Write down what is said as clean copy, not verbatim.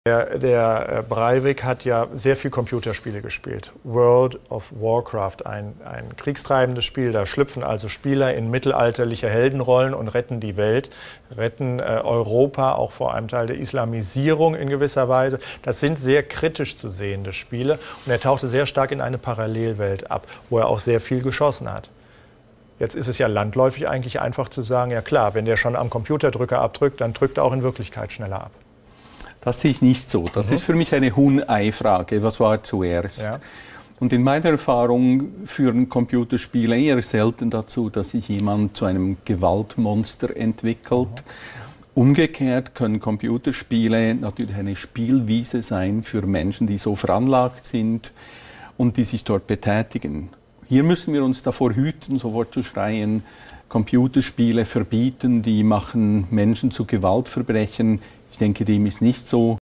Der Breivik hat ja sehr viel Computerspiele gespielt. World of Warcraft, ein kriegstreibendes Spiel. Da schlüpfen also Spieler in mittelalterliche Heldenrollen und retten die Welt, retten Europa auch vor einem Teil der Islamisierung in gewisser Weise. Das sind sehr kritisch zu sehende Spiele. Und er tauchte sehr stark in eine Parallelwelt ab, wo er auch sehr viel geschossen hat. Jetzt ist es ja landläufig eigentlich einfach zu sagen, ja klar, wenn der schon am Computerdrücker abdrückt, dann drückt er auch in Wirklichkeit schneller ab. Das sehe ich nicht so. Das ist für mich eine Huhn-Ei-Frage. Was war zuerst? Ja. Und in meiner Erfahrung führen Computerspiele eher selten dazu, dass sich jemand zu einem Gewaltmonster entwickelt. Umgekehrt können Computerspiele natürlich eine Spielwiese sein für Menschen, die so veranlagt sind und die sich dort betätigen. Hier müssen wir uns davor hüten, sofort zu schreien, Computerspiele verbieten, die machen Menschen zu Gewaltverbrechern. Ich denke, dem ist nicht so.